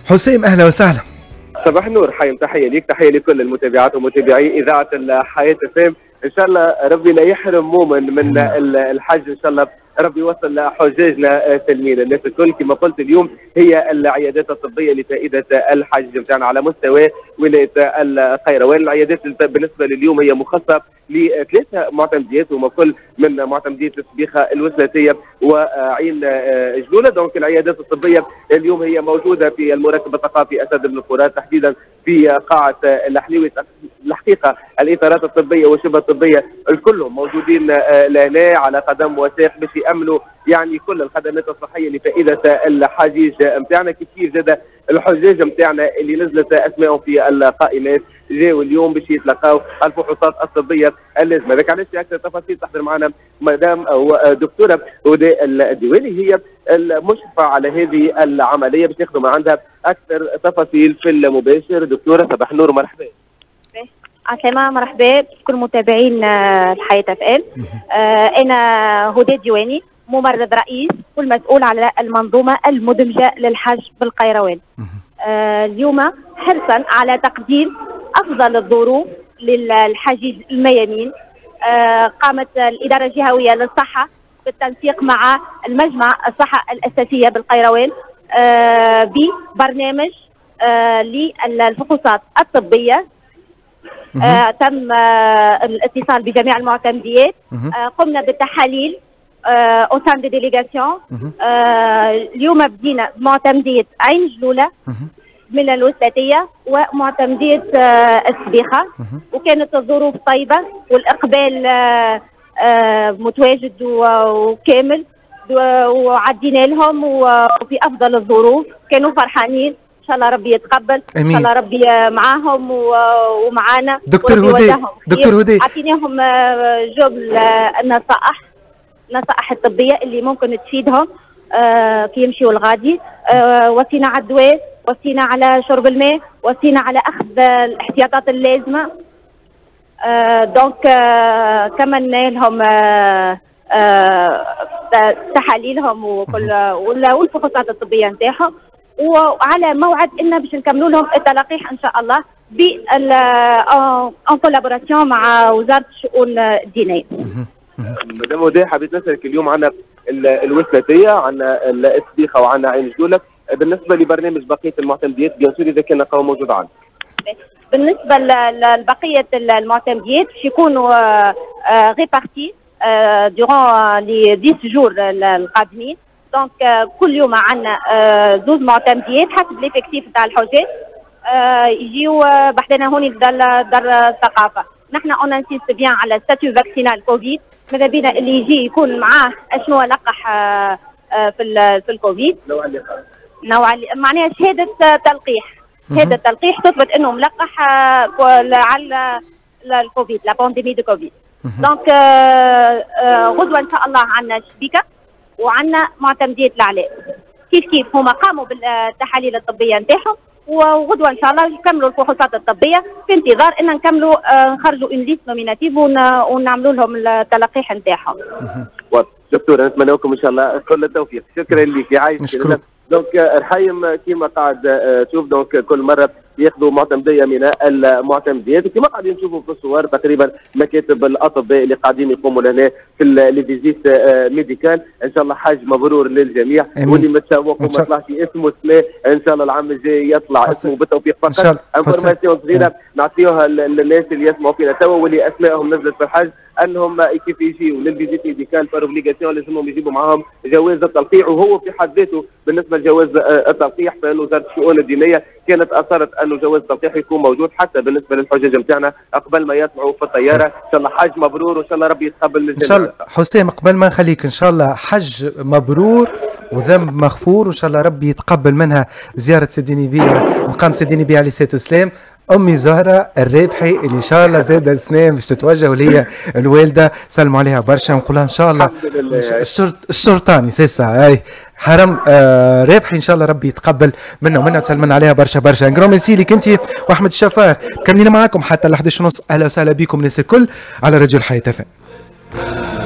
حسام اهلا وسهلا. صباح النور حيم، تحيه ليك، تحيه لكل المتابعات ومتابعي اذاعه الحياه فام. ان شاء الله ربي لا يحرم مؤمن من الحج، ان شاء الله ربي يوصل حجاجنا سالمين. الناس الكل كما قلت اليوم هي العيادات الطبيه لفائده الحج نتاعنا على مستوى ولايه القيروان. العيادات بالنسبه لليوم هي مخصصه لثلاثه معتمديات، وما كل من معتمديه السبيخه الوسلاتيه وعين جلوله. دونك العيادات الطبيه اليوم هي موجوده في المركب الثقافي اسد بن فرات، تحديدا في قاعه الحليوي. الحقيقه الاطارات الطبيه والشبه الطبيه الكلهم موجودين لهنا على قدم وساق باش يامنوا يعني كل الخدمات الصحيه لفائده الحجيج نتاعنا. كيف زاد الحجاج نتاعنا اللي نزلت اسمائهم في القائمات جاوا اليوم باش يتلقاو الفحوصات الطبيه اللازمه. هذاك علاش اكثر تفاصيل تحضر معنا مدام او دكتوره هدى الديواني، هي المشرفه على هذه العمليه، باش ناخذوا من عندها اكثر تفاصيل في المباشر. دكتوره صباح النور ومرحبا. عسلامة، مرحبا بكل متابعين الحياة اف ام. انا هدى الديواني، ممرض رئيس والمسؤول على المنظومه المدمجه للحج بالقيروان. اليوم حرصا على تقديم افضل الظروف للحجيج الميامين، قامت الاداره الجهويه للصحه بالتنسيق مع المجمع الصحه الاساسيه بالقيروان ببرنامج للفحوصات الطبيه. تم الاتصال بجميع المعتمديات، قمنا بالتحاليل او سان دي ديليغاسيون. اليوم بدينا بمعتمديه عين جلوله من الوسلاتيه ومعتمديه السبيخه، وكانت الظروف طيبه والاقبال متواجد وكامل، وعدينا لهم وفي افضل الظروف، كانوا فرحانين. ان شاء الله ربي يتقبل، ان شاء الله ربي معاهم ومعانا. دكتور هدى اعطيناهم جمل النصائح الطبيه اللي ممكن تفيدهم كي يمشيوا الغادي. وصينا على الدواء، وصينا على شرب الماء، وصينا على اخذ الاحتياطات اللازمه. دونك كملنا لهم تحاليلهم والفحوصات الطبيه نتاعهم، وعلى موعد ان باش نكملوا لهم التلقيح ان شاء الله ان كولابوراسيون مع وزاره الشؤون الدينيه. مدام هدى، حبيت نسالك اليوم عن الوسلاتيه، عن السبيخه، وعن عين جلوله. بالنسبه لبرنامج بقيه المعتمديات بيان سور اذا كان قوام موجود عندك. بالنسبه لبقيه المعتمديات يكونوا ريبارتي دوران لي 10 جور القادمين. دونك كل يوم عندنا 12 معتمديات حسب ليفيكتيف تاع الحجاج يجيو بحدنا هوني دار الثقافه. نحن اون انسيست بيان على ستاتيو فاكسينال كوفيد، ماذا بينا اللي يجي يكون معاه اشنو لقح في الكوفيد، نوع معناها شهاده تلقيح. شهاده تلقيح تثبت انه ملقح على الكوفيد، لا بانديمي دو كوفيد. دونك غدوه ان شاء الله عندنا شبيكه وعندنا معتمديه العلاء. كيف هما قاموا بالتحاليل الطبيه نتاعهم، وغدوه ان شاء الله يكملوا الفحوصات الطبيه في انتظار ان نكملوا نخرجوا اون ليست نوميناتيف ونعملوا لهم التلقيح نتاعهم. دكتور نتمنى لكم ان شاء الله كل التوفيق. شكرا لك يا عايش. دونك الحايم كيما قاعد تشوف، دونك كل مره ياخذوا معتمديه من المعتمديات، وكما قاعدين نشوفوا في الصور تقريبا مكاتب الاطباء اللي قاعدين يقوموا لهنا في لي فيزيت ميديكال. ان شاء الله حج مبرور للجميع، واللي متشوق وما طلعش اسمه سماه ان شاء الله العام الجاي يطلع اسمه بالتوفيق. فقط انفورماسيون صغيره نعطيوها للناس اللي يسمعوا فينا توا واللي اسمائهم نزلت في الحج، انهم كيف يجيو للفيزيت ميديكال بار اوبليغاسيون لازمهم يجيبوا معاهم جواز التلقيح، وهو في حد ذاته بالنسبه لجواز التلقيح فان وزاره الشؤون الدينيه كانت اصرت انه جواز التلقيح يكون موجود حتى بالنسبه للحجاج نتاعنا قبل ما يطلعوا في الطياره. ان شاء الله حج مبرور، وان شاء الله ربي يتقبل من الجميع. ان شاء الله حسام، قبل ما نخليك ان شاء الله حج مبرور وذنب مغفور، وان شاء الله ربي يتقبل منها زياره سيدي نبي مقام سيدي نبي عليه الصلاه والسلام. امي زهره الرابحي اللي ان شاء الله زاد سنين باش تتوجه وليا الوالده، سلموا عليها برشا ونقول لها ان شاء الله الشرطاني سيسا هاي حرم رابحي ان شاء الله ربي يتقبل منا ومنها، تسلمنا عليها برشا برشا. ان جرام ميرسي ليك انت واحمد الشفار، كملينا معاكم حتى ل 11:30. اهلا وسهلا بكم الناس الكل على راديو الحياه.